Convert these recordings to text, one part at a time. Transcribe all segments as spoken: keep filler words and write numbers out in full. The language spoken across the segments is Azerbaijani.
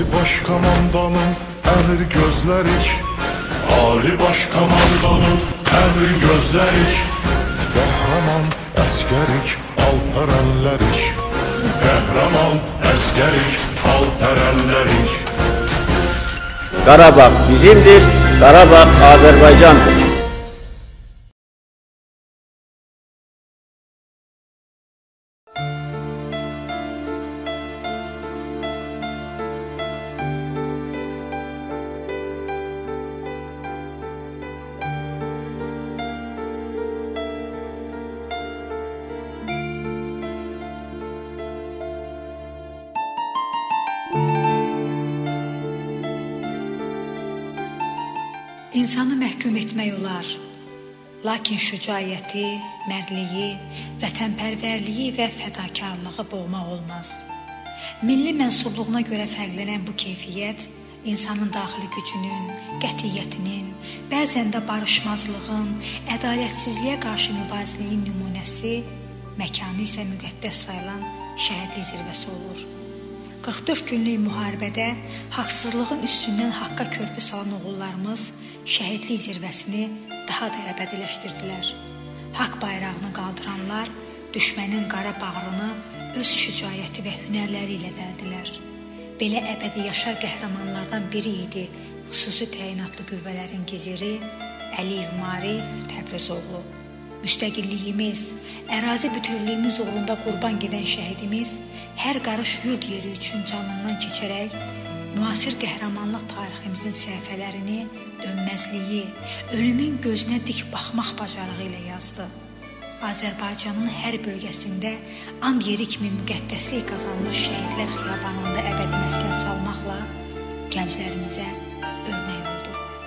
Ali Başkomandanın əmir gözlərik, Ali Başkomandanın əmir gözlərik. Qəhrəman əskərik, alpərənlərik, qəhrəman əskərik, alpərənlərik. Qarabağ bizimdir, Qarabağ Azərbaycandır. İnsanı məhkum etmək olar, lakin şücaəti, mərdliyi, vətənpərvərliyi və fədakarlığı boğmaq olmaz. Milli mənsubluğuna görə fərqlənən bu keyfiyyət, insanın daxili gücünün, qətiyyətinin, bəzən də barışmazlığın, ədalətsizliyə qarşı mübarizənin nümunəsi, məkanı isə müqəddəs sayılan şəhidlik zirvəsi olur. qırx dörd günlük müharibədə haqsızlığın üstündən haqqa körpü salan oğullarımız şəhidlik zirvəsini daha da əbədiləşdirdilər. Haqq bayrağını qaldıranlar düşmənin qara bağrını öz şücaəti və hünərləri ilə dəldilər. Belə əbədi yaşar qəhrəmanlardan biri idi xüsusi təyinatlı qüvvələrin giziri Əliyev Marif Təbrizoğlu. Müstəqilliyimiz, ərazi bütövlüyümüz uğrunda qurban gedən şəhidimiz hər qarış yurd yeri üçün canından keçərək müasir qəhrəmanlıq tariximizin səhifələrini dönməzliyi, ölümün gözünə dik baxmaq bacarığı ilə yazdı. Azərbaycanın hər bölgəsində and yeri kimi müqəddəslik qazanmış şəhidlər xiyabanında əbədi məskən salmaqla gənclərimizə örnək oldu.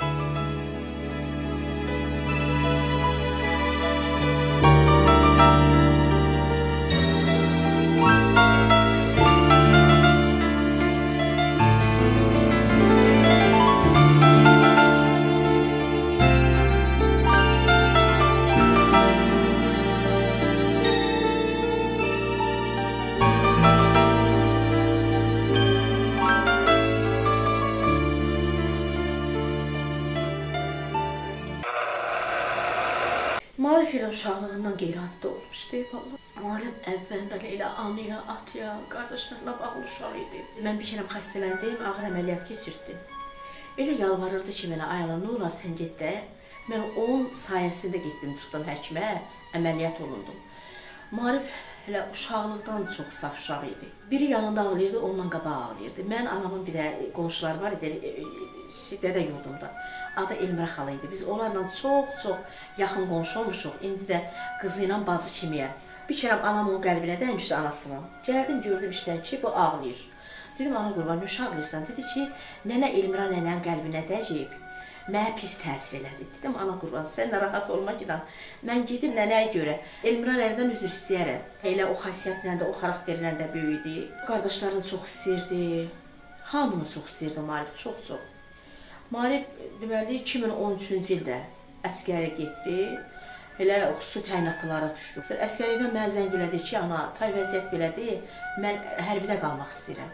Marif ilə uşaqlığından qeyri-adi doğulmuşdu. Marif əvvəldən elə anıya, atıya, qardaşlarına bağlı uşaq idi. Mən bir kərəm xəstələndim, ağır əməliyyat keçirdim. Elə yalvarırdı ki, mənə ayala, nə olar sən get də. Mən onun sayəsində getdim, çıxdım həkimə, əməliyyat olundum. Marif elə uşaqlıqdan çox saf uşaq idi. Biri yanında ağlayırdı, ondan qabağa ağlayırdı. Mən anamın bir də qonşuları var idi, dədə yurdumda. Adı Elmira xala idi. Biz onlarla çox-çox yaxın qonşu olmuşuq. İndi də qızı ilə bacı kimiyəm. Bir kərəm anam onun qəlbinə dəymişdi anasının. Gəldim, gördüm işdən ki, bu ağlayır. Dedim, ana qurban, nə ağlayırsan? Dedi ki, nənə Elmira nənənin qəlbinə dəyib, mənə pis təsir elədi. Dedim, ana qurban, sən narahat olma ki, mən gedim nənəyə görə. Elmira nənədən üzr istəyərəm. Elə o xasiyyətlə də, o xarakterlə də böyüdü. Qardaşlarını çox istəyirdi. Hamını çox istəyirdi Marif, çox-çox. Marif, deməli, iki min on üçüncü ildə əskəriyə getdi, elə xüsusi təyinatlılara düşdü. Əskəriyədən mənə zəng elədi ki, ana, tay vəziyyət belədir, mən hərbidə qalmaq istəyirəm.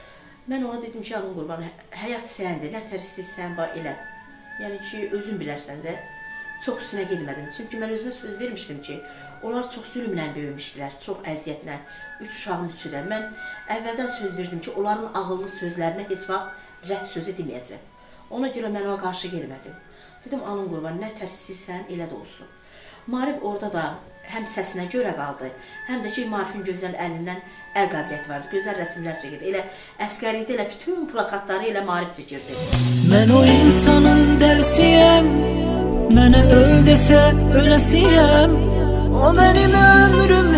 Mən ona dedim ki, anın qurban, həyat səndir, nə tər istəyirsən, bax, elə. Yəni ki, özün bilərsən də, çox üstünə gedmədim. Çünki mən özümə söz vermişdim ki, onlar çox zülmlə böyümüşdülər, çox əziyyətlə, üç uşağın üçüdən. Mən əvvəldən söz verdim ki, onların ağıllı sözlərinə heç vaxt rədd sözü deməyəcəm. Ona görə mən ona qarşı gelmədim. Dedim, anın qurban, nə tər istəyirsən, elə də olsun. Marif orada da həm səsinə görə qaldı, həm də ki, Marifin gözəl əlindən əl qabiliyyəti vardı, gözəl rəsimlər çəkirdi. Elə əskəriydə elə bütün plakatları elə Marif çəkirdi. Mən o insanın dəlisiyəm, mənə öl desə öləsiyəm. O mənim ömrüm,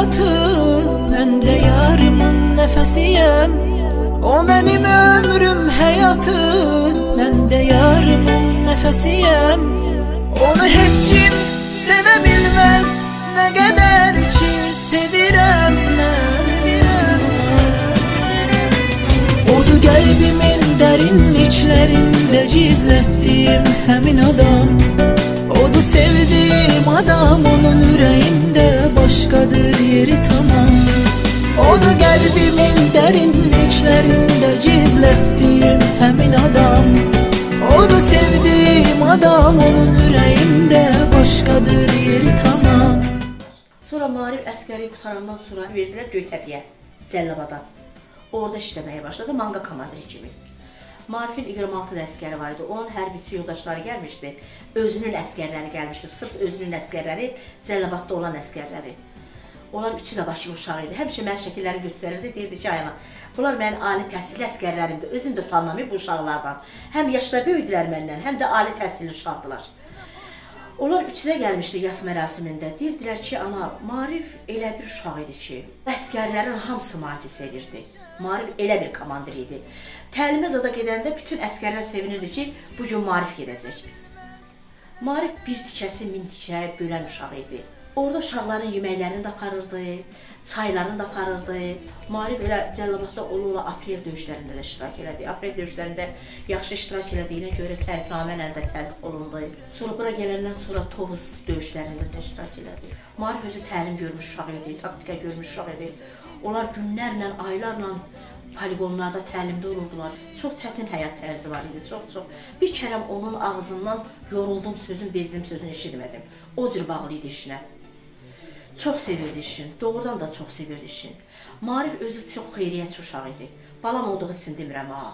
həyatım, mən də yarımın nəfəsiyəm. O mənim ömrüm, həyatım, mən də yarımın nəfəsiyəm. Onu heç kim sevə bilməz, nə qədər ki sevirəm mən. Odur qəlbimin dərinliklərində gizlətdiyim həmin adam. Odur sevdiyim adam, onun ürəyində başqadır yeri tamam. Odur qəlbimin dərinliklərində gizlətdiyim adam, onun ürəyimdə başqadır yeri tamam. Sonra Maarif əskəri qutarandan sonra verdilər Göytəpiyə, Cəllabada. Orada işləməyə başladı, manqa komandiri kimi. Maarifin iyirmi altı əskəri var idi, onun hərbiçi yoldaşları gəlmişdi, özünün əskərləri gəlmişdi, sırf özünün əskərləri, Cəllabadda olan əskərləri. Onlar üçü də Bakı uşağı idi, həmişə mən şəkilləri göstərirdi, deyirdi ki, ayana, bunlar mənim ali təhsilli əskərlərimdir, özüm də tanınamayım bu uşaqlardan. Həm yaşda böyüdülər məndən, həm də ali təhsilli uşaqdılar. Onlar üçünə gəlmişdi yas mərasimində, deyirdilər ki, ana, Maarif elə bir uşaq idi ki, əskərlərin hamısı Maarifi sevirdi. Maarif elə bir komandir idi. Təlimə zada gedəndə bütün əskərlər sevinirdi ki, bu gün Maarif gedəcək. Maarif bir tikəsi min tikəyə bölən uşaq idi. Orada uşaqların yeməklərini də aparırdı, çaylarını da aparırdı. Maarif elə Cəllabadda ola-ola aprel döyüşlərində də iştirak elədi. Aprel döyüşlərində yaxşı iştirak elədiyinə görə tərifnamə ilə də təltif olundu. Sonra bura gələndən sonra Tovuz döyüşlərində də iştirak elədi. Maarif özü təlim görmüş uşaq idi, taktika görmüş uşaq idi. Onlar günlərlə, aylarla poligonlarda təlimdə olurdular. Çox çətin həyat tərzi var idi, çox-çox. Bir kərəm onun ağzından yoruldum sözün, bezdim sözünü eşitmədim. O cür bağlı idi işinə. Çox sevirdi işin, doğrudan da çox sevirdi işin. Maarif özü çox xeyriyyətçi uşaq idi. Balam olduğu için demirəm ha.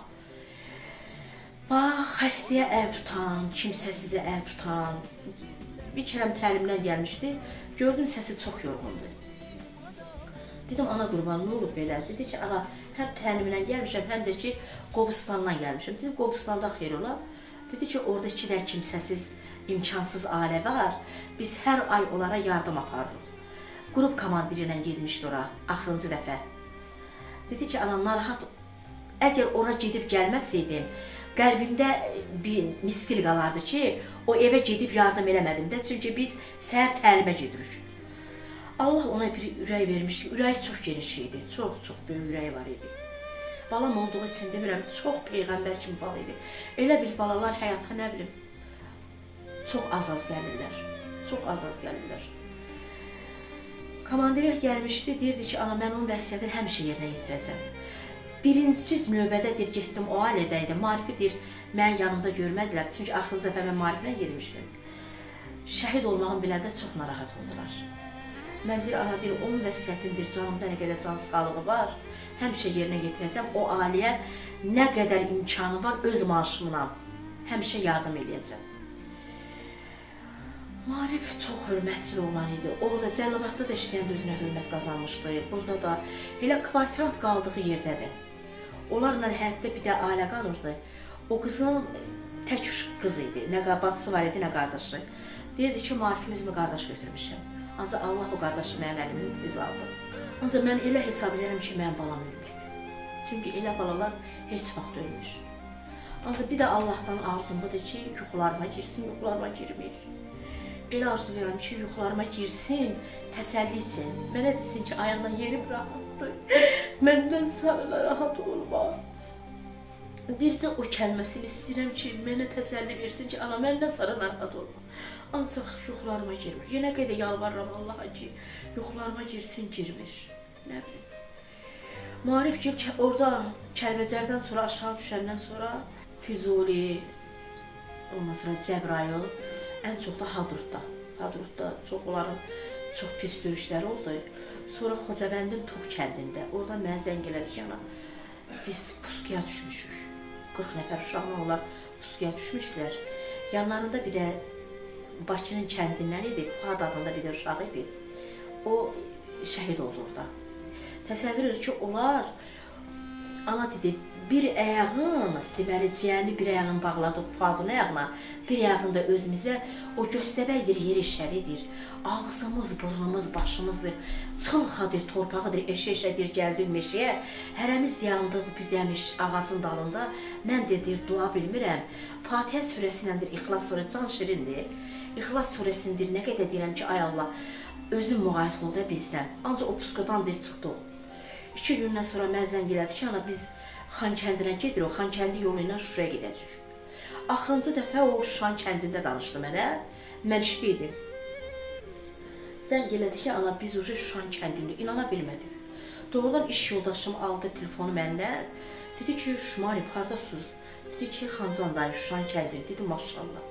Bax, xəstəyə əl tutan, kimsəsizə əl tutan. Bir kərəm təlimdən gəlmişdi, gördüm səsi çox yorğundur. Dedim, ana qurban, nə olub belə? Dedi ki, ana, həm təlimdən gəlmişəm, həm də ki, Qobustandan gəlmişəm. Dedim, Qobustanda xeyr ola. Dedi ki, orada iki də kimsəsiz, imkansız ailə var. Biz hər ay onlara yardım aparırıq. Qrup komandiri ilə gedmişdi ora, axırıncı dəfə. Dedi ki, ana, narahat, əgər ora gedib gəlməsəydim, qəlbimdə bir miskil qalardı ki, o evə gedib yardım eləmədim də, çünki biz səhər təlimə gedirik. Allah ona bir ürək vermiş ki, ürəyi çox geniş idi, çox-çox böyük ürəyi var idi. Balam olduğu için demirəm, çox peyğəmbər kimi bal idi. Elə bir balalar həyata nə bilim, çox az-az gəlirlər, çox az-az gəlirlər. Komandirə gəlmişdi, deyirdi ki, ana, mən onun vəsiyyətini həmişə yerinə yetirəcəm. Birinci növbədə deyir, getdim o ailədə idi, Maarifi deyir, mənim yanımda görmədilər, çünki axırıncı dəfə mən Maariflə girmişdim. Şəhid olmağım biləndə çox narahat oldular. Mən deyir, ana, deyir, onun vəsiyyətindir, canımda nə qədər can sağlığı var, həmişə yerinə yetirəcəm, o ailəyə nə qədər imkanı var, öz maaşımla həmişə yardım eləyəcəm. Maarif çox hörmətçili olan idi. Orada Cəllabadda da işləyəndə özünə hörmət qazanmışdı. Burada da elə kvartirant qaldığı yerdədir. Onlarla həyatda bir də ailə qalırdı. O qızın tək qız idi. Nə bacısı var idi, nə qardaşı. Deyirdi ki, Maarifin özümü qardaş götürmüşəm. Ancaq Allah o qardaşı mənim əlimin iz aldı. Ancaq mən elə hesab edirəm ki, mənim balam ölmür. Çünki elə balalar heç vaxt ölmür. Ancaq bir də Allahdan arzumdadır ki, yuxularıma girsin, yuxularıma girmir. Elə arzulayıram ki, yuxularıma girsin, təsəlli için. Mənə desin ki, ayağından yerim rahatdır. Məndən sarıla rahat olma. Bircə o kəlməsini istəyirəm ki, mənə təsəlli versin ki, ana, məndən sarıla rahat olma. Ancaq yuxularıma girmir. Yenə qədər yalvarıram Allaha ki, yuxularıma girsin, girmir. Nə bilim. Maarif ki, orada Kəlbəcərdən sonra, aşağı düşəndən sonra Füzuli, ondan sonra Cəbrayıl, ən çox da Hadrutda. Hadrutda çox onların çox pis döyüşləri oldu. Sonra Xocavəndin Tuğ kəndində, orada mənə zəng elədi ki, ana, biz pusuya düşmüşük. qırx nəfər uşaqla onlar pusuya düşmüşlər. Yanlarında bir də Bakının kəndindən idi, Fuad adında bir də uşaq idi. O şəhid oldu orada. Təsəvvür edir ki, onlar, ana dedi, bir əyağın, deməli, ciyəni bir əyağın bağladıq Fuadın əyağına, bir əyağını da özümüzə, o göstəbəkdir, yer eşəridir, ağzımız, burnumuz, başımızdır, çılxadır, torpağıdır, eşə-eşədir, gəldik meşəyə, hərəmiz yandıq bir dəmiş ağacın dalında, mən dedir, dua bilmirəm, Fatihə surəsindəndir, İxlas surəsi, can şirindir, İxlas surəsindir, nə qədər deyirəm ki, ay Allah, özüm müğayət ol da bizdən, ancaq o puskadan deyir, çıxdıq. İki gündən sonra mən zəng elədi ki, ana, biz Xan kəndinə gedir, o Xan kəndi yolu ilə Şuşaya gedəcək. Axırıncı dəfə o Şuşan kəndində danışdı mənə, mən işləydim. Zəng elədi ki, ana, biz uca Şuşan kəndində, inana bilmədik. Doğrudan iş yoldaşım aldı telefonu məndən, dedi ki, Şumarif, haradasınız? Dedi ki, Xancandayım, Şuşan kəndində, dedi, maşallah.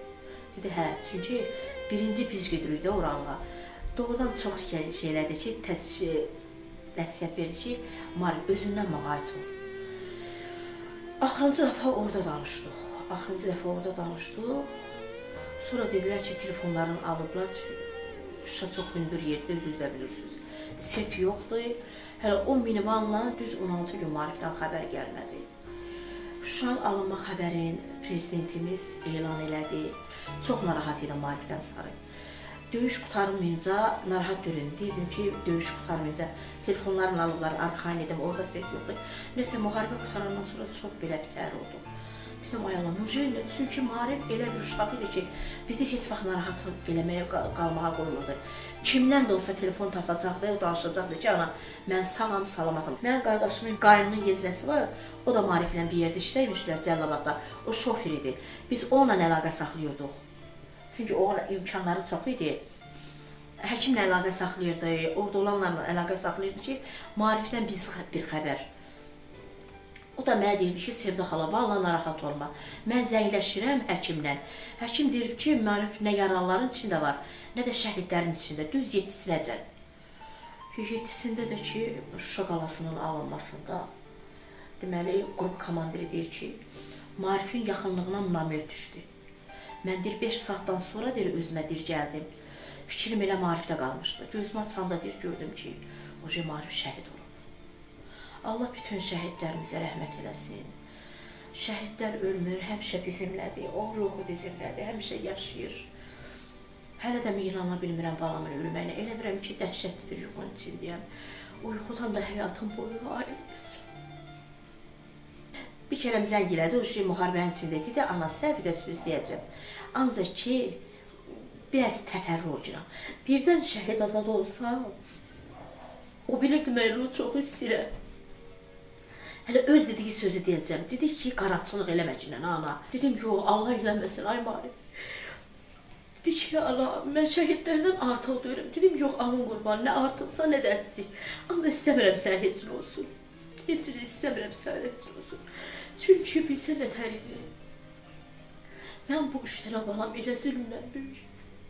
Dedi, hə, çünki birinci biz gedirik də oranla. Doğrudan çox şeylərdir ki, təsvir, nəsiyyət verir ki, Marif, özündən məğayət ol. Axırıncı dəfə orada danışdıq. Axırıncı dəfə orada danışdıq. Sonra dedilər ki, telefonlarını alıblar. Şuşa çox hündür yerdə, özünüzdə bilirsiniz. Set yoxdur. Hələ o minivanla düz on altı gün Marifdən xəbər gəlmədi. Şuşanın alınma xəbərin prezidentimiz elan elədi. Çox narahat idi Marifdən sarı. Döyüş qutarılmayınca narahat göründü. Dedim ki, döyüş qutarılmayınca telefonlarını alıblar, arxain edim, orada set yoxdur. Nəsə, müharibə qutarandan sonra çox belə bitər oldu. Dedim, ay Allah, Nurceylə, çünki Marif elə bir uşaq idi ki, bizi heç vaxt narahat eləməyə, qalmağa qoymurdu. Kimdən də olsa telefon tapacaqdı, o danışacaqdı ki, ana, mən sağam, salamatım. Mənim qardaşımın qaynının yeznəsi var, o da Mariflə bir yerdə işləymişlər Cəlilabadda, o şofer idi. Biz onunla əlaqə saxlayırdıq. Çünki onun imkanları çox idi. Həkimlə əlaqə saxlayırdı, orada olanlarla əlaqə saxlayırdı ki, Marifdən biz bir xəbər. O da mənə deyirdi ki, Sevda xala, valla narahat olma. Mən zəngləşirəm həkimlə. Həkim deyir ki, Marif nə yaralıların içində var, nə də şəhidlərin içində, düz yettisinəcən. Yettisində də ki, Şuşa qalasının alınmasında, deməli, qrup komandiri deyir ki, Marifin yaxınlığına namer düşdü. Mən deyir, beş saatdan sonra deyir, özümə deyir, gəldim. Fikrim elə Marifdə qalmışdı. Gözümə açanda deyir, gördüm ki, o Marif şəhid olub. Allah bütün şəhidlərimizə rəhmət eləsin. Şəhidlər ölmür, həmişə bizimlədir, onun ruhu bizimlədir, həmişə yaşayır. Hələ də inana bilmirəm balamın ölməyinə. Elə bilirəm ki, dəhşətli bir yuxunun içindəyəm. Uyqudan da həyatım boyu ayrılmayacaq. Bir kərəm zəng elədi, o şey müharibənin içində idi, ana səhv də söz deyəcəm. Ancaq ki, biraz təpərrü olacaq. Birdən şəhid azad olsa, o bilirdi mən onu çox istəyirəm. Hələ öz dediyi sözü deyəcəm. Dedik ki, qaratçılıq eləməkinlə, ana. Dedim, yox, Allah eləməsin, ay Marif. Dedi ki, ana, mən şəhidlərdən artıq duyuram. Dedim, yox, anın qurban, nə artıqsa, nə də əsik. Ancaq istəmirəm sən heçin olsun. Heçin istəmirəm sən heçin olsun. Çünki bilsə nə təridir. Mən bu üç dənə balam elə zülmlə böyük.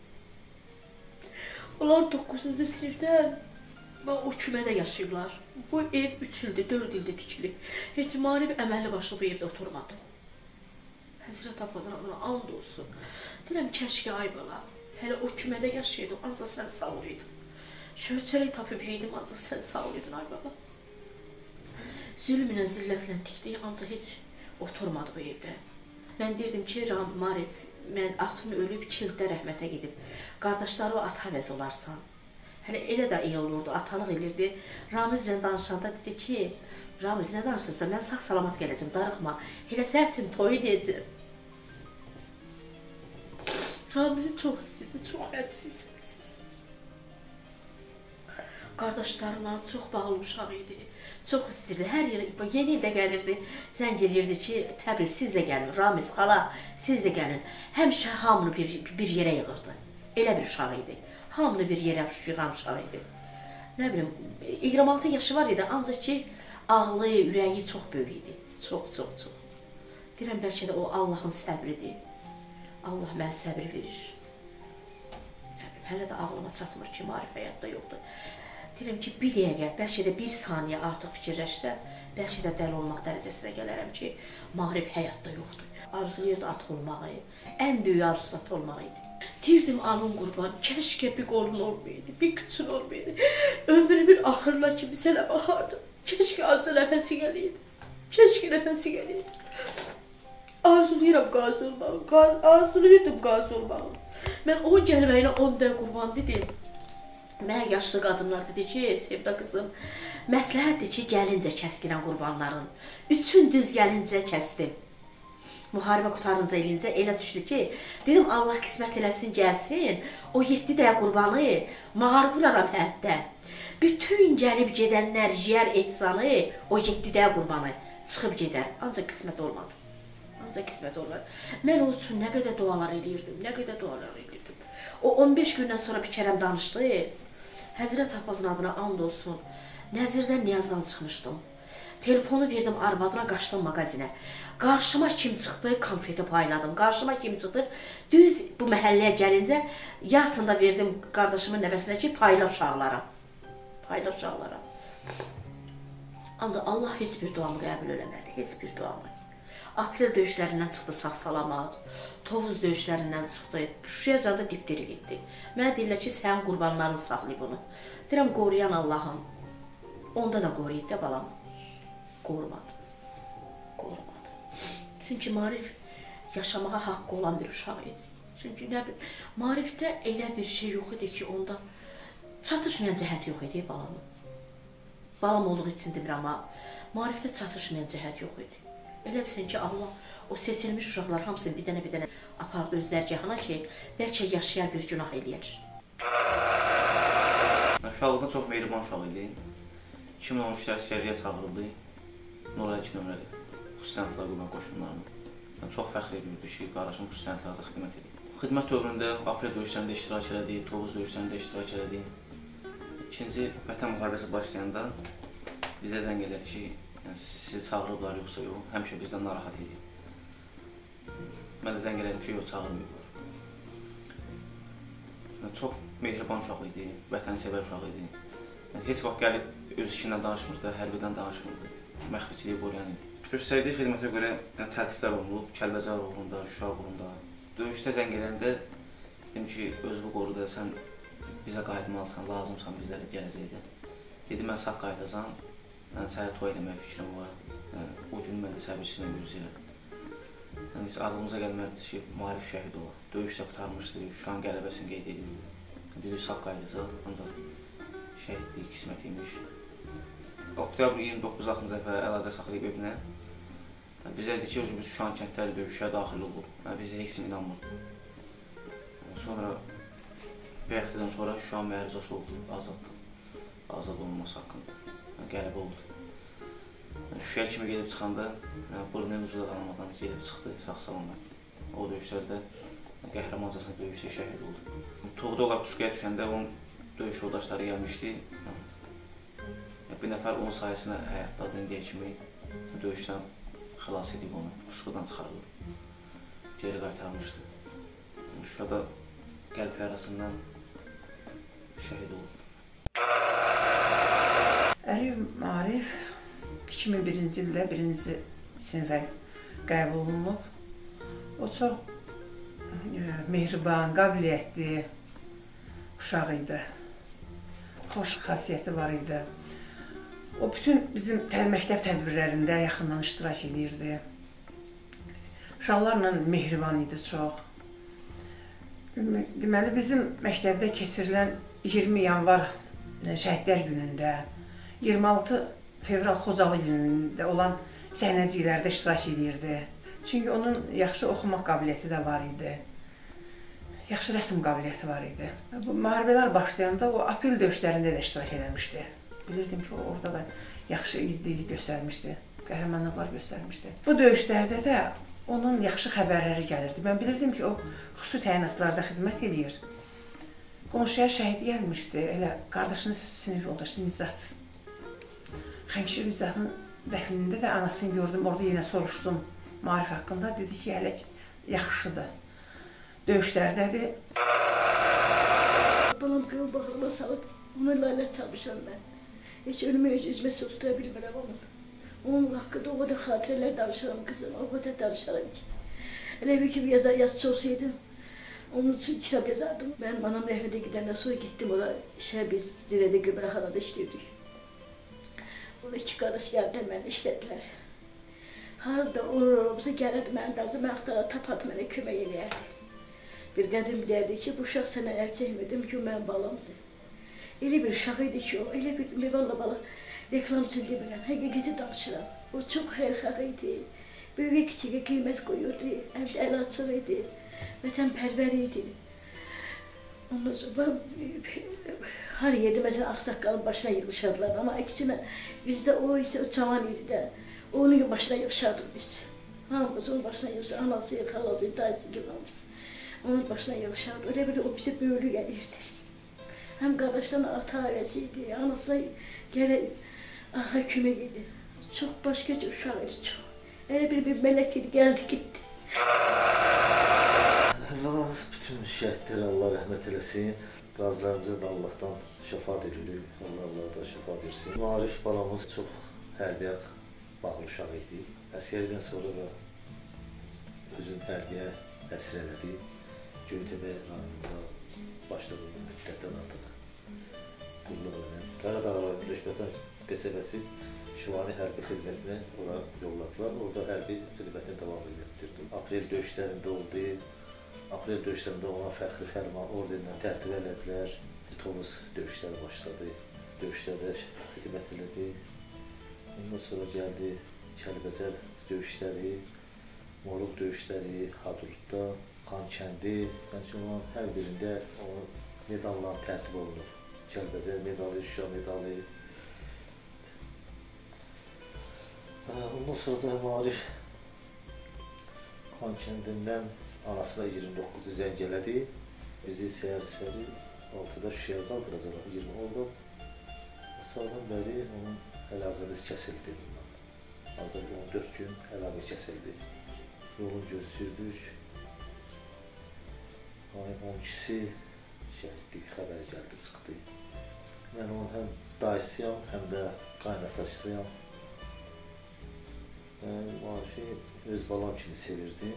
Onlar doqquzuncu sinifdən o kümədə yaşayırlar. Bu ev üç ildir, dörd ildir tikilib. Heç Marif əməlli başlı bu evdə oturmadı. Həzrət Hafazın adına and olsun. Deyirəm, kəşki ay bala, hələ o kümədə yaşayırdım, ancaq sən sağ olaydın. Şörçərək tapıb yeydim, ancaq sən sağ olaydın ay bala. Zülmlə, zillətlə tikdik, ancaq heç oturmadı bu evdə. Mən deyirdim ki, Marif, mən atın ölüb, kildə rəhmətə gedib. Qardaşları o ata vəz olarsan. Hələ elə də iyi olurdu, atalıq elirdi. Ramizlə danışanda dedi ki, Ramiz nə danışırsa, mən sağ salamat gələcəm, darıqma. Elə sən üçün toyu deyəcəm. Ramizi çox istəyirdi, çox hədsiz, hədsiz. Qardaşlarına çox bağlı uşaq idi, çox istəyirdi. Hər yeri, yeni ildə gəlirdi, zəng elirdi ki, Təbriz, siz də gəlin, Ramiz, xala, siz də gəlin. Həmişə hamını bir, bir yerə yığırdı. Elə bir uşaq idi. Hamını bir yerə yığan uşaq idi. Nə bilim, iyirmi altı yaşı var idi, ancaq ki, ağlı, ürəyi çox böyük idi. Çox, çox, çox. Deyirəm, bəlkə də o Allahın səbridir. Allah mənə səbir verir. Hələ də ağlıma çatmır ki, Marif həyatda yoxdur. Deyirəm ki, bir dəqiqə, bəlkə də bir saniyə artıq fikirləşsə, bəlkə də dəli olmaq dərəcəsinə gələrəm ki, Marif həyatda yoxdur. Arzulayırdı at olmağı, ən böyük arzusu at olmağı idi. Deyirdim, anın qurban, kəşkə bir qolun olmaydı, bir küçün olmaydı. Ömrümün axırına kimi sənə baxardım. Kəşkə acı nəfəsi gəliydi. Kəşkə nəfəsi gəliydi. Arzulayıram qazi olmağı, arzulayırdım qazi olmağı. Mən o gəlməyinə on dəqiqə qurban dedim. Mənə yaşlı qadınlar dedi ki, Sevda qızım, məsləhətdir ki, gəlincə kəskirən qurbanların. Üçün düz gəlincə kəsdim. Müharibə qutarınca elincə elə düşdü ki, dedim, Allah qismət eləsin, gəlsin, o yeddi dəyə qurbanı mağar quraram həddə. Bütün gəlib gedənlər yiyər ehsanı, o yeddi dəyə qurbanı çıxıb gedər. Ancaq qismət olmadı. Ancaq qismət olmadı. Mən o üçün nə qədər dualar eləyirdim, nə qədər dualar eləyirdim. O on beş gündən sonra bir kərəm danışdı. Həzrət Hafazın adına and olsun. Nəzirdən niyazdan çıxmışdım. Telefonu verdim arvadına, qaçdım mağazinə. Qarşıma kim çıxdı, konfeti payladım. Qarşıma kim çıxdı, düz bu məhəlləyə gəlincə, yarısında verdim qardaşımın nəvəsinə ki, payla uşaqlara. Payla uşaqlara. Ancaq Allah heç bir duamı qəbul eləmədi, heç bir duamı. Aprel döyüşlərindən çıxdı sağ-salamat, Tovuz döyüşlərindən çıxdı, Şuşaya da dipdiri getdi. Mənə deyirlər ki, sən qurbanlarını saxlayıb onu. Deyirəm, qoruyan Allahım, onda da qoruyub da balam. Qorumadı, qorumadı. Çünki Marif yaşamağa haqqı olan bir uşaq idi. Çünki nə bir, Marifdə elə bir şey yox idi ki, onda çatışmayan cəhət yox idi balamın. Balam olduğu üçün demir, amma Marifdə çatışmayan cəhət yox idi. Elə bilsin ki, Allah o seçilmiş uşaqlar hamısını bir dənə bir dənə apardı öz dərgahına ki, bəlkə yaşayan bir günah eləyər. Uşaqlıqda çox mehriban uşaq idi. iki min on üçdə əsgərliyə çağırıldı. Nolay iki nömrəli xüsusiyyətlər qurban qoşunlarına. Çox fəxr edirdi ki, qardaşım xüsusiyyətlərdə xidmət edir. Xidmət dövründə Aprel döyüşlərində iştirak elədi, Tovuz döyüşlərində iştirak elədi. İkinci Vətən müharibəsi başlayanda bizə zəng elədi ki, yəni, sizi çağırıblar yoxsa yox, həmişə bizdən narahat idi. Mən də zəng elədim ki, yox, çağırmayıblar. Yəni, çox mehriban uşaq idi, vətənsevər uşaq idi. Yəni, heç vaxt gəlib öz işindən danışmırdı, hərbidən danışmırdı, məxfiçiliyi qoruyan idi. Göstərdiyi xidmətə görə yəni, təltiflər olunub, Kəlbəcər uğrunda, Şuşa uğrunda. Döyüşdə zəng eləndə dedim ki, özünü qoru da, sən bizə qayıtmalısan, lazımsan bizlərə gələcəkdə. Dedim, mən sağ qayıdacam. Yəni, səni toy eləmək fikrim var. Yəni, o gün mən də səbirçilə gözləyirəm. Yəni, ağlımıza gəlməlidir ki, Marif şəhid olar. Döyüşdə qutarmışdı, şu an qələbəsini qeyd edilir. Dedik, sağ qayıdacaq, ancaq şəhidlik qismət imiş. Oktyabr iyirmi doqquz axırıncı dəfə əlaqə saxlayıb evinə. Yəni, bizə dedik ki, biz Şuşanın kəndləri döyüşə daxil olub. Yəni, bizə heç kim inanmırdı. Yəni, sonra, bir həftədən sonra Şuşanın mühərrizəsi oldu, azaddır. Azad olunması haqqında. Qələbə oldu. Şuşaya kimi gedib çıxanda, burunun ucu da qalamadan gedib çıxdı, sağ-salamat. O döyüşlərdə qəhrəmancasına döyüşdə şəhid oldu. Toğda Puskaya düşəndə onun döyüş yoldaşları gəlmişdi. Bir nəfər onun sayəsində həyatdadır, indiyə kimi döyüşdən xilas edib onu, Puskadan çıxarılıb. Geri qaytarmışdı. Şuşada qəlb yarasından şəhid oldu. Ərim Marif iki min birinci ildə birinci sinifə qəbul olunub. O çox mehriban, qabiliyyətli uşaq idi. Xoş xasiyyəti var idi. O bütün bizim məktəb tədbirlərində yaxından iştirak edirdi. Uşaqlarla mehriban idi çox. Deməli, bizim məktəbdə keçirilən iyirmi yanvar şəhidlər günündə, iyirmi altı fevral Xocalı günündə olan səhnəciklərdə iştirak edirdi. Çünki onun yaxşı oxumaq qabiliyyəti də var idi. Yaxşı rəsm qabiliyyəti var idi. Bu müharibələr başlayanda o aprel döyüşlərində də iştirak eləmişdi. Bilirdim ki, o orada da yaxşı igidlik göstərmişdi, qəhrəmanlıqlar göstərmişdi. Bu döyüşlərdə də onun yaxşı xəbərləri gəlirdi. Mən bilirdim ki, o xüsusi təyinatlarda xidmət edir. Qonşuya şəhid gəlmişdi, elə qardaşının sinif yoldaşı Nizat. Xəmşir Nizatın dəfnində də anasını gördüm, orada yenə soruşdum Marif haqqında. Dedi ki, hələ yaxşıdır, döyüşlərdədir. Balam qıl baxırma salıb, ona lalə çalmışam mən. Heç önümü öz üzmə sostura bilmirəm onun. Onun haqqında o qədər xatirələr danışaram qızım, o qədər danışaram ki. Elə bir ki, yazar yazıcı olsaydım, onun üçün kitab yazardım. Mənim anam rəhmətə gedəndən sonra getdim ona, işə biz Zirədə Qıbraxanada işləyirdik. Ona iki qardaş gəldi, mənə işlədilər. Harada olur olmasa gəlirdi mənim dağızı, mən axtara tapardı, mənə kömək eləyərdi. Bir qədim deyərdi ki, bu uşaq sənə əl çəkmədim ki, o mənim balamdır. Elə bir uşaq idi ki, o, elə bir Mevanla bala reklam üçün demirəm, həqiqəti danışıram. O çox xeyirxah idi, böyük kiçiyə qiymət qoyurdu, əl açıq idi, vətənpərvər idi. Ondan sonra hər yerdə məsələn ağsaqqalın başına yığışardılar, amma əksinə bizdə o isə o cavan idi də, onun başına yığışardıq biz. Hamımız onun başına yığışardı, anası, xalası, dayısı gibi hamımız. Onun başına yığışardı, öyle bir o bize böyülü gəlirdi. Həm qardaşlarına ata ailesi idi, anasına gələ ağa kömək idi. Çox başqa cür uşaq idi, çox. Elə bir bir mələk idi, gəldi, getdi. Əvvəla bütün şəhidlərə Allah rəhmət eləsin. Qazilərimizə də Allahdan şəfa dilirik. Allah Allah'dan şəfa versin. Arif balamız çox hərbiyə bağlı uşaq idi. Əskərlikdən sonra da özünü hərbiyə əsr elədi. Göytəbə rayonunda başladığı müddətdən artıq qulluq edən. Qaradağ rayonu Rəşbətən qəsəbəsi Şivani hərbi xidmətinə ora yolladılar. Orada hərbi xidmətini davam etdirdi. Aprel döyüşlərində oldu. Aprel döyüşlərində ona fəxri fərman ordenindən tərtib elədilər. Tovuz döyüşləri başladı. Döyüşlərdə xidmət elədi. Ondan sonra gəldi Kəlbəzər döyüşləri, Moruq döyüşləri, Hadrutda, Xankəndi. Yəni onun hər birində onun medalları tərtib olunur. Kəlbəzər medalı, Şuşa medalı. Ondan sonra da Arif Xankəndindən anasına iyirmi doqquzu zəng elədi. Bizi səhər-səhəri altıda Şuşaya qaldıracaq, iyirmi oldu. O çağdan bəri onun əlaqəmiz kəsildi bundan. Azər on dörd gün əlaqə kəsildi. Yolun gözlüyürdük. Ayın on ikisi şəhidlik xəbəri gəldi, çıxdı. Mən onun həm dayısıyam, həm də qaynataşısıyam. Mən Arifi öz balam kimi sevirdim.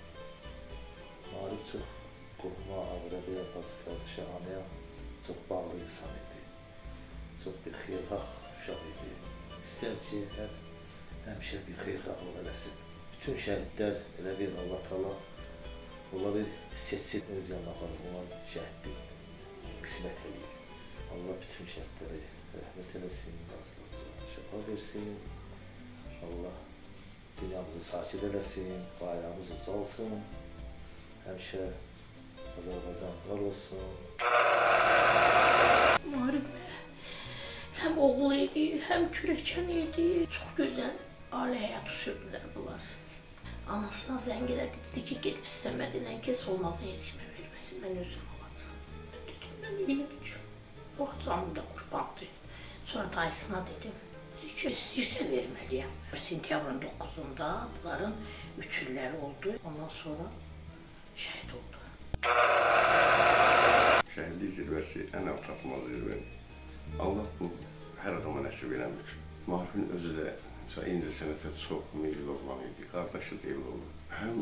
Arif çox qohuma, ağrəbiyə, bazı qardaşa, anaya çox bağlı insan idi. Çox bir xeyirxah uşaq idi. İstər ki, hər, həmişə bir xeyirxahlıq eləsin. Bütün şəhidlər elə bir Allah Taala onları seçib öz yanına aparıb, ona şəhidlik qismət eləyir. Allah bütün şəhidləri rəhmət eləsin, qazilərimizə şəfa versin. Allah dünyamızı sakit eləsin, bayrağımız ucalsın. Həmişə Azərbaycan var olsun. Arif həm oğul idi, həm kürəkən idi. Çox gözəl ailə həyatı sürdülər bunlar. Anasına zəng elədi, dedi ki, gedib istəmədiyən kəs olmazsa heç kimə verməsin, mən özüm alacam. Dedim, mən yine düşüm. O canım da qurbandı. Sonra dayısına dedim, ki, istəyirsən verməliyəm. Sentyabrın doqquzunda bunların üç illəri oldu. Ondan sonra şəhid oldu. Şəhidlik zirvəsi ən alçatmaz zirvə. Allah bu hər adama nəsib eləmir. Arifin özü də incə sənətə çox meyilli olan idi, qardaşı deyil olur. Həm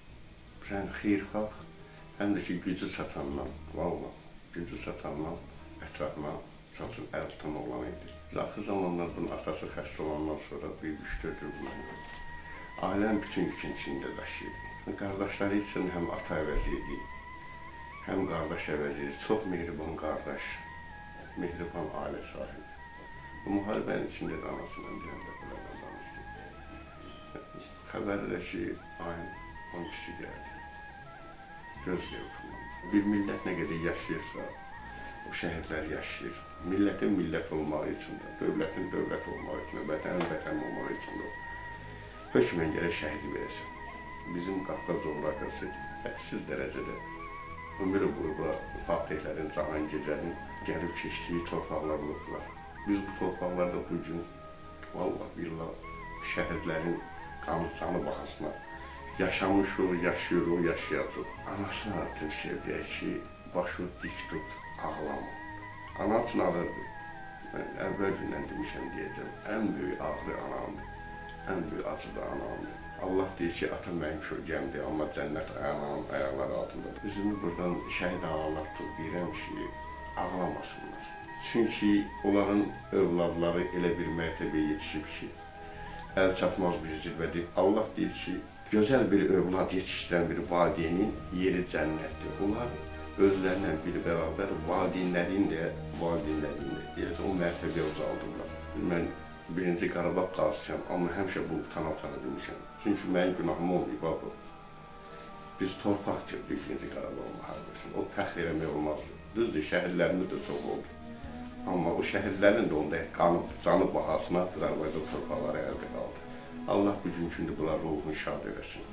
sən xeyirxalq, həm də ki, gücü çatandan, valla, gücü çatandan ətrafına çalışın əl tutan olan idi. Axır zamanlar bunun atası xəstə olandan sonra bir müştədir bundan. Ailəm bütün yükün içində daşıydı. Qardaşları üçün həm ata əvəzi idi, həm qardaş əvəzi idi. Çox mehriban qardaş, mehriban ailə sahibi. Bu müharibənin içində də anasından deyəndə bunlardan danışdı. Xəbəri də ki, ayın on ikisi gəldi. Göz qeyfından. Bir millət nə qədər yaşayırsa, o şəhidlər yaşayır. Millətin millət olmağı üçün də, dövlətin dövlət olmağı üçün də, vətənin vətən olmağı üçün də hökmən gərək şəhidi verəsən. Bizim Qafqaz coğrafiyası hədsiz dərəcədə ömrü boyu fatihlərin, cahan gecənin gəlib keçdiyi torpaqlar olublar. Biz bu torpaqlarda bugün vallahi billah şəhidlərin qanı canı bahasına yaşamışıq, yaşayırıq, yaşayacaq. Anasına tövsiyə edək ki, başı dik tut, ağlama. Ana üçün ağırdır. Mən əvvəl gündən demişəm deyəcəm, ən böyük ağrı anamdır, ən böyük acı da anamdır. Allah deyir ki, ata mənim kölgəmdir, amma cənnət anamın ayaqları altındadır. Üzümü buradan şəhid analar tutub deyirəm ki, ağlamasınlar. Çünki onların övladları elə bir mərtəbəyə yetişib ki, əl çatmaz bir zirvədir. Allah deyir ki, gözəl bir övlad yetişdirən bir valideynin yeri cənnətdir. Onlar özlərindən bir bərabər valideynlərin də, valideynlərin də deyəcək, o mərtəbəyə ucaldırlar. Mən birinci Qarabağ qazisiyəm, amma həmişə bu utana-utana demişəm. Çünki mənim günahım olmayıb, bu. Biz torpaq girdik birinci Qarabağ müharibəsində. O fəxr eləmək olmazdı. Düzdür, şəhidlərimiz də çox oldu. Amma o şəhidlərin də onda qanı, canı bahasına Azərbaycan torpaqları əldə qaldı. Allah bugünkündə bunlar ruhunu şad eləsin.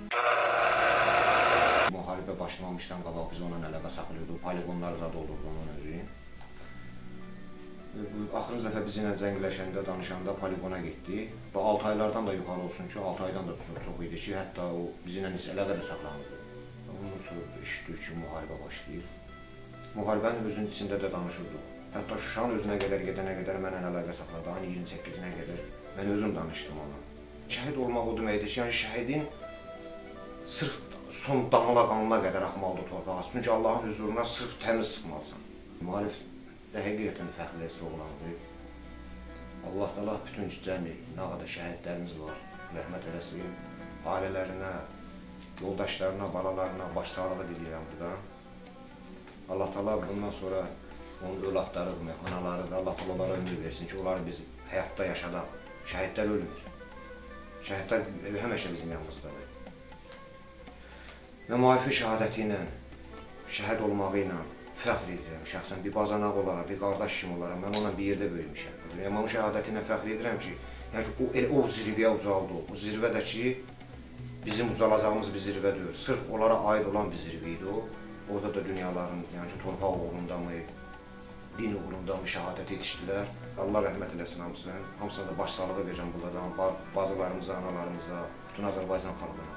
Müharibə başlamışdan qabaq biz onunla əlaqə saxlayırdıq, poligonlar zad olurdu onun özü. Axırıncı dəfə bizi ilə zəngləşəndə, danışanda poligona getdi. Və altı aylardan da yuxarı olsun ki, altı aydan da çox, çox idi ki, hətta o bizimlə heç əlaqə də saxlanırdı. Ondan sonra eşitdik ki, müharibə başlayır. Müharibənin özünün içində də danışırdıq. Hətta Şuşanın özünə qədər gedənə qədər mənlə əlaqə saxladı. Ayın iyirmi səkkizinə qədər mən özüm danışdım ona. Şəhid olmaq o deməkdir ki, yəni şəhidin sırf son damla qanına qədər axmalıdır torpağa. Çünki Allahın huzuruna sırf təmiz çıxmalısan. Müharib də həqiqətən fəxrləsi oğlandır. Allah da Allah bütün cəmi, nə qədər şəhidlərimiz var, rəhmət eləsin. Ailələrinə, yoldaşlarına, balalarına başsağlığı diləyirəm buradan. Allah da bundan sonra onun övladları, anaları da Allah da onlara ömür versin ki, onları biz həyatda yaşadaq. Şəhidlər ölmür. Şəhidlər həmişə bizim yanımızdadır. Və müharifi şəhadəti ilə, şəhid olmağı ilə fəxr edirəm. Şəxsən bir bazanaq olaraq, bir qardaş kimi olaraq, mən onunla bir yerdə böyümüşəm. Yəni, onun şəhadəti ilə fəxr edirəm ki, yəni, o, el, o zirvəyə ucaldı. O zirvə də ki, bizim ucalacağımız bir zirvə deyil. Sırf onlara aid olan bir zirvə idi o. Orada da dünyaların, yəni ki, torpaq uğrunda mı, din uğrunda mı şəhadət yetişdilər. Allah rəhmət eləsin hamısına. Hamısına da başsağlığı verirəm buradan, bacılarımıza, analarımıza, bütün Azərbaycan xalqına.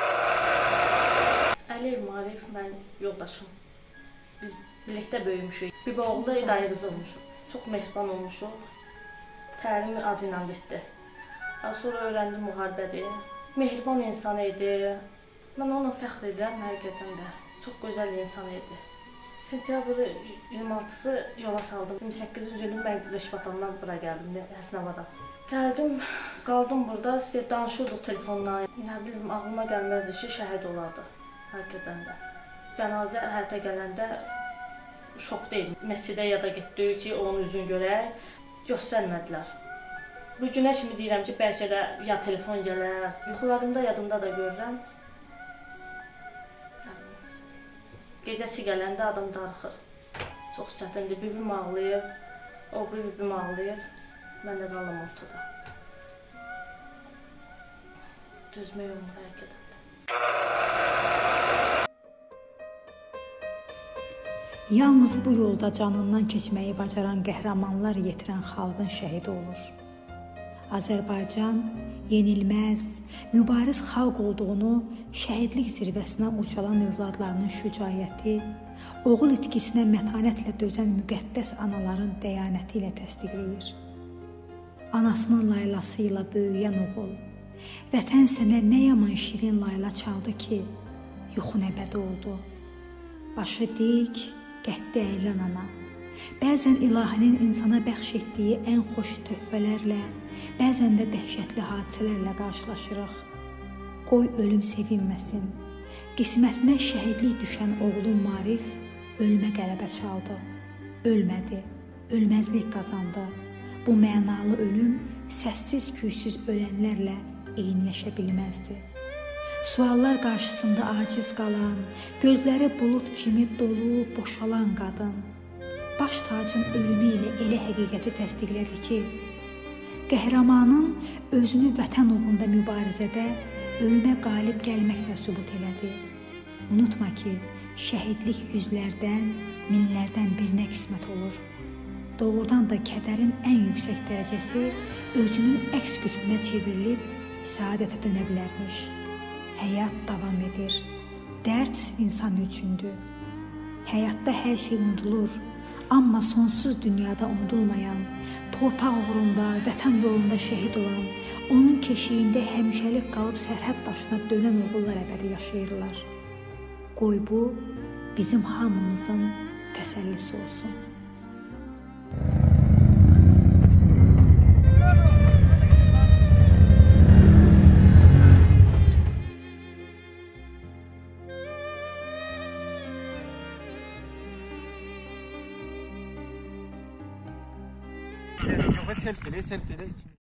Əliyev Marif, mən yoldaşım. Biz birlikdə böyümüşük. Bir oğlu dayı qızı olmuşuq. Çox mehriban olmuşuq. Təlimi adı ilə getdi. Sonra öyrəndim müharibədir. Mehriban insan idi. Mən ona fəxr edirəm həqiqətən də. Çox gözəl insan idi. Sentyabrın iyirmi altısı yola saldım. iyirmi səkkizinci günü mən Reşvatandan bura gəldim, Həsnavada. Gəldim, qaldım burada, danışırdıq telefonla. Nə bilim, ağlıma gəlməzdi ki, şəhid olardı. Həqiqətən də. Cənazə həyətə gələndə şok deyil. Məscidə ya da getdik ki, onun üzünü görək, göstərmədilər. Bu günə kimi deyirəm ki, bəlkə də ya telefon gələr, yuxularımda, yadımda da görürəm. Gecəsi gələndə adam darıxır. Çox çətindir. Bibim ağlayır, o bibim ağlayır. Mən də qalım ortada. Dözmək olmur həqiqətən də. Yalnız bu yolda canından keçməyi bacaran qəhrəmanlar yetirən xalqın şəhidi olur. Azərbaycan yenilməz, mübariz xalq olduğunu şəhidlik zirvəsinə uçalan övladlarının şücaəti, oğul itkisinə mətanətlə dözən müqəddəs anaların dəyanəti ilə təsdiqləyir. Anasının laylası ilə böyüyən oğul, vətən sənə nə yaman şirin layla çaldı ki, yuxun əbədi oldu. Başı dik, qədddə əyilən ana, bəzən ilahinin insana bəxş etdiyi ən xoş töhfələrlə, bəzən də dəhşətli hadisələrlə qarşılaşırıq. Qoy ölüm sevinməsin. Qismətinə şəhidlik düşən oğlum Marif ölümə qələbə çaldı. Ölmədi, ölməzlik qazandı. Bu mənalı ölüm səssiz küysüz ölənlərlə eyniləşə bilməzdi. Suallar qarşısında aciz qalan, gözləri bulud kimi dolu, boşalan qadın, baş tacın ölümü ilə elə həqiqəti təsdiqlədi ki, qəhrəmanın özünü vətən uğrunda mübarizədə ölümə qalib gəlməklə sübut elədi. Unutma ki, şəhidlik yüzlərdən, minlərdən birinə qismət olur. Doğrudan da kədərin ən yüksək dərəcəsi özünün əks qütbünə çevrilib səadətə dönə bilərmiş. Həyat davam edir. Dərd insan üçündür. Həyatda hər şey unudulur, amma sonsuz dünyada unudulmayan, torpaq uğrunda, vətən yolunda şəhid olan, onun keşiyində həmişəlik qalıb sərhəd daşına dönən oğullar əbədi yaşayırlar. Qoy bu, bizim hamımızın təsəllisi olsun. Selfie, selfie.